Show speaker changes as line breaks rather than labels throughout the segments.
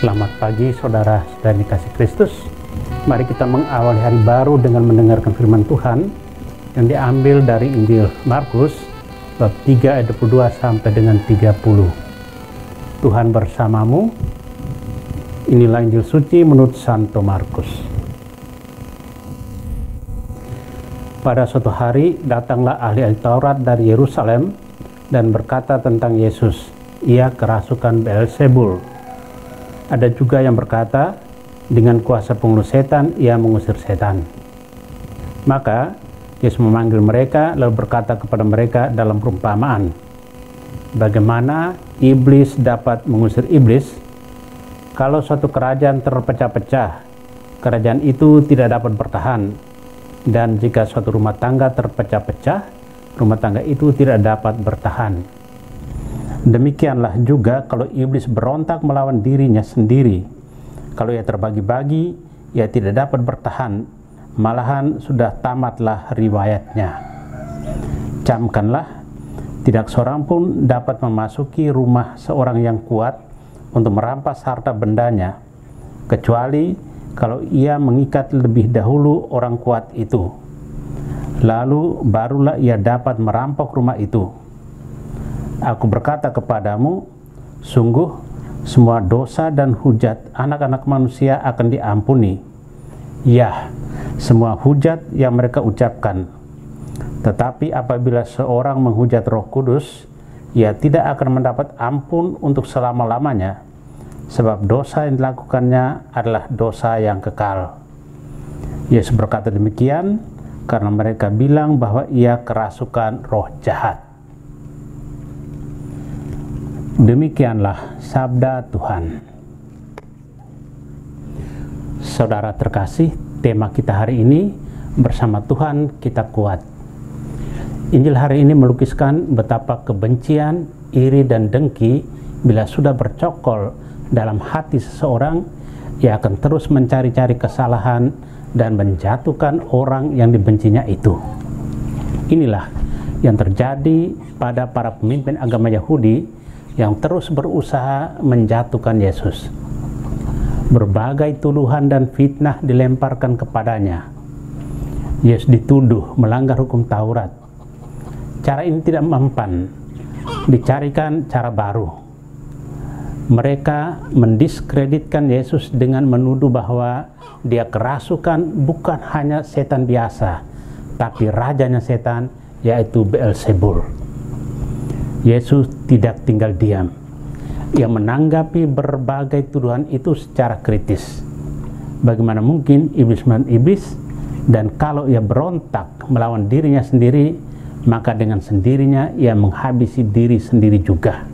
Selamat pagi saudara dan dikasih Kristus. Mari kita mengawali hari baru dengan mendengarkan firman Tuhan yang diambil dari Injil Markus bab 3 ayat 22 sampai dengan 30. Tuhan bersamamu. Inilah Injil suci menurut Santo Markus. Pada suatu hari datanglah ahli-ahli Taurat dari Yerusalem dan berkata tentang Yesus, ia kerasukan Beelzebul. Ada juga yang berkata, dengan kuasa penghulu setan ia mengusir setan. Maka Yesus memanggil mereka lalu berkata kepada mereka dalam perumpamaan, bagaimana iblis dapat mengusir iblis? Kalau suatu kerajaan terpecah-pecah, kerajaan itu tidak dapat bertahan. Dan jika suatu rumah tangga terpecah-pecah, rumah tangga itu tidak dapat bertahan. Demikianlah juga kalau iblis berontak melawan dirinya sendiri. Kalau ia terbagi-bagi, ia tidak dapat bertahan. Malahan sudah tamatlah riwayatnya. Camkanlah, tidak seorang pun dapat memasuki rumah seorang yang kuat untuk merampas harta bendanya, kecuali kalau ia mengikat lebih dahulu orang kuat itu. Lalu barulah ia dapat merampok rumah itu. Aku berkata kepadamu, sungguh semua dosa dan hujat anak-anak manusia akan diampuni. Ya, semua hujat yang mereka ucapkan. Tetapi apabila seorang menghujat Roh Kudus, ia tidak akan mendapat ampun untuk selama-lamanya, sebab dosa yang dilakukannya adalah dosa yang kekal. Yesus berkata demikian karena mereka bilang bahwa ia kerasukan roh jahat. Demikianlah sabda Tuhan. Saudara terkasih, tema kita hari ini, bersama Tuhan kita kuat. Injil hari ini melukiskan betapa kebencian, iri dan dengki bila sudah bercokol dalam hati seseorang, ia akan terus mencari-cari kesalahan dan menjatuhkan orang yang dibencinya itu. Inilah yang terjadi pada para pemimpin agama Yahudi yang terus berusaha menjatuhkan Yesus. Berbagai tuduhan dan fitnah dilemparkan kepadanya. Yesus dituduh melanggar hukum Taurat. Cara ini tidak mempan. Dicarikan cara baru. Mereka mendiskreditkan Yesus dengan menuduh bahwa dia kerasukan bukan hanya setan biasa, tapi rajanya setan, yaitu Beelzebul. Yesus tidak tinggal diam. Ia menanggapi berbagai tuduhan itu secara kritis. Bagaimana mungkin iblis melawan iblis? Dan kalau ia berontak melawan dirinya sendiri, maka dengan sendirinya ia menghabisi diri sendiri juga.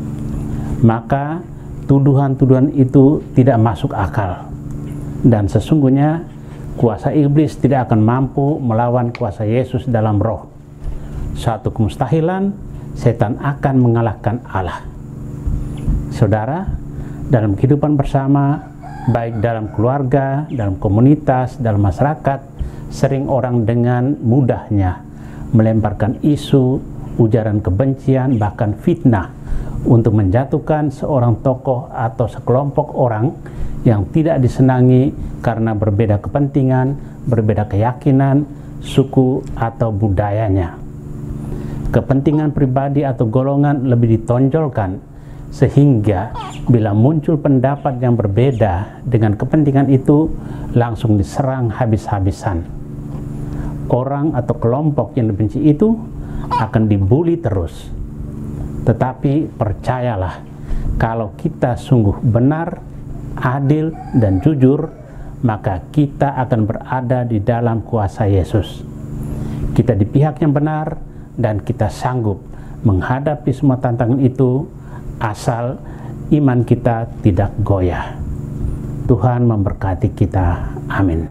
Maka tuduhan-tuduhan itu tidak masuk akal. Dan sesungguhnya kuasa iblis tidak akan mampu melawan kuasa Yesus dalam roh. Suatu kemustahilan, setan akan mengalahkan Allah. Saudara, dalam kehidupan bersama, baik dalam keluarga, dalam komunitas, dalam masyarakat, sering orang dengan mudahnya melemparkan isu, ujaran kebencian, bahkan fitnah untuk menjatuhkan seorang tokoh atau sekelompok orang yang tidak disenangi karena berbeda kepentingan, berbeda keyakinan, suku atau budayanya. Kepentingan pribadi atau golongan lebih ditonjolkan, sehingga bila muncul pendapat yang berbeda dengan kepentingan itu, langsung diserang habis-habisan. Orang atau kelompok yang dibenci itu akan dibuli terus. Tetapi percayalah, kalau kita sungguh benar, adil dan jujur, maka kita akan berada di dalam kuasa Yesus. Kita di pihak yang benar, dan kita sanggup menghadapi semua tantangan itu asal iman kita tidak goyah. Tuhan memberkati kita. Amin.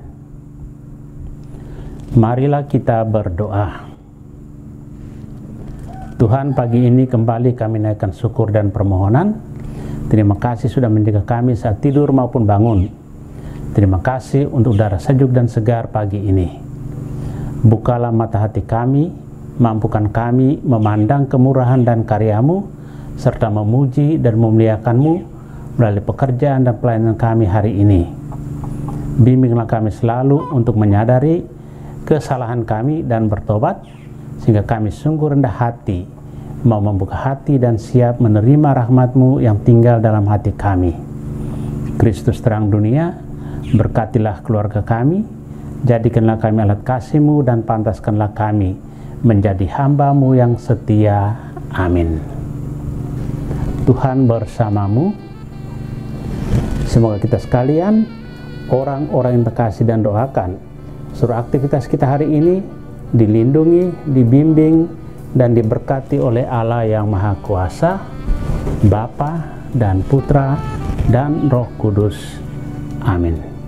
Marilah kita berdoa. Tuhan, pagi ini kembali kami naikkan syukur dan permohonan. Terima kasih sudah menjaga kami saat tidur maupun bangun. Terima kasih untuk udara sejuk dan segar pagi ini. Bukalah mata hati kami, mampukan kami memandang kemurahan dan karya-Mu, serta memuji dan memuliakan-Mu melalui pekerjaan dan pelayanan kami hari ini. Bimbinglah kami selalu untuk menyadari kesalahan kami dan bertobat, sehingga kami sungguh rendah hati, mau membuka hati dan siap menerima rahmat-Mu yang tinggal dalam hati kami. Kristus terang dunia, berkatilah keluarga kami, jadikanlah kami alat kasih-Mu dan pantaskanlah kami menjadi hamba-Mu yang setia. Amin. Tuhan bersamamu. Semoga kita sekalian, orang-orang yang terkasih dan doakan, seluruh aktivitas kita hari ini dilindungi, dibimbing, dan diberkati oleh Allah yang Maha Kuasa, Bapa dan Putra dan Roh Kudus. Amin.